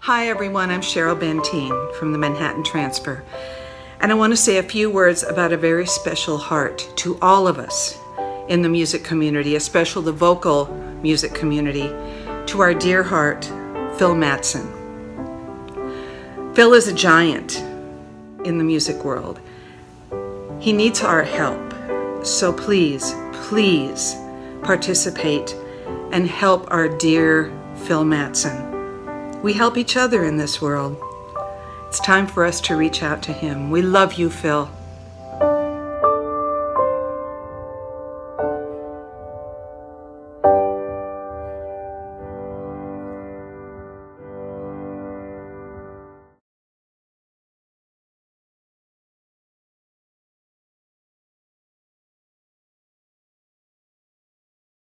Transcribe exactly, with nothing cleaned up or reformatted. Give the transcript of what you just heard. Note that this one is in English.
Hi everyone, I'm Cheryl Bentyne from the Manhattan Transfer, and I want to say a few words about a very special heart to all of us in the music community, especially the vocal music community, to our dear heart, Phil Mattson. Phil is a giant in the music world. He needs our help, so please, please participate and help our dear Phil Mattson. We help each other in this world. It's time for us to reach out to him. We love you, Phil.